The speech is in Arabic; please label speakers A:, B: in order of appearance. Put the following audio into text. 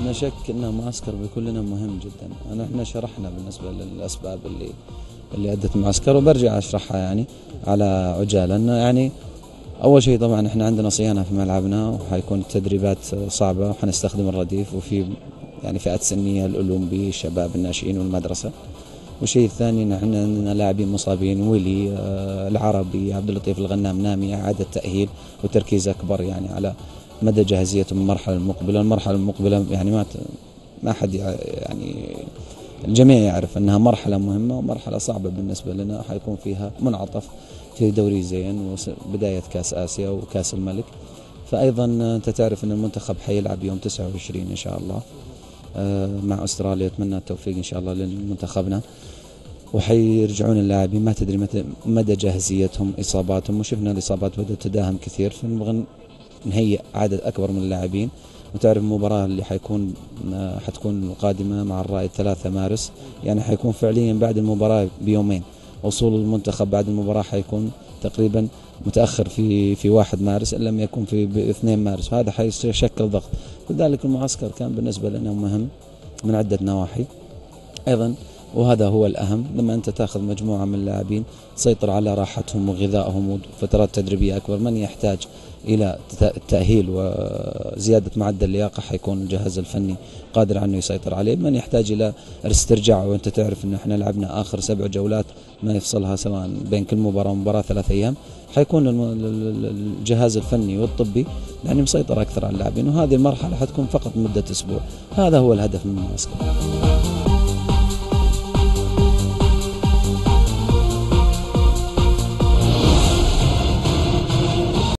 A: لا شك أن المعسكر بيكون لنا مهم جدا. احنا شرحنا بالنسبة للأسباب اللي أدت المعسكر، وبرجع أشرحها يعني على عجالة. أنه يعني أول شيء طبعا احنا عندنا صيانة في ملعبنا، وحيكون التدريبات صعبة، وحنستخدم الرديف، وفي يعني فئات سنية الأولمبي، الشباب، الناشئين، والمدرسة. والشيء الثاني ان احنا عندنا لاعبين مصابين، ولي العربي، عبد اللطيف الغنام، نامي، إعادة تأهيل وتركيز أكبر يعني على مدى جاهزيتهم المرحلة المقبلة. المرحلة المقبلة يعني ما حد يعني الجميع يعرف أنها مرحلة مهمة ومرحلة صعبة بالنسبة لنا، حيكون فيها منعطف في دوري زين وبداية كأس آسيا وكأس الملك. فأيضا أنت تعرف أن المنتخب حيلعب يوم 29 إن شاء الله مع أستراليا. أتمنى التوفيق إن شاء الله لمنتخبنا، وحيرجعون اللاعبين ما تدري مدى جاهزيتهم، إصاباتهم، وشفنا الإصابات بدأت تداهم كثير، فنبغى نهيئ عدد أكبر من اللاعبين. وتعرف المباراة اللي حتكون القادمة مع الرائد 3 مارس، يعني حيكون فعليا بعد المباراة بيومين. وصول المنتخب بعد المباراة حيكون تقريبا متأخر في 1 مارس إن لم يكن في 2 مارس، وهذا حيشكل ضغط. لذلك المعسكر كان بالنسبة لنا مهم من عدة نواحي أيضا، وهذا هو الأهم. لما أنت تأخذ مجموعة من اللاعبين تسيطر على راحتهم وغذائهم وفترات تدريبية أكبر، من يحتاج إلى التأهيل وزيادة معدل اللياقة حيكون الجهاز الفني قادر عنه يسيطر عليه. من يحتاج إلى الاسترجاع، وأنت تعرف أن احنا لعبنا آخر 7 جولات ما يفصلها سواء بين كل مباراة ومباراة 3 أيام، حيكون الجهاز الفني والطبي يعني مسيطر أكثر على اللاعبين. وهذه المرحلة حتكون فقط مدة أسبوع. هذا هو الهدف من المعسكر.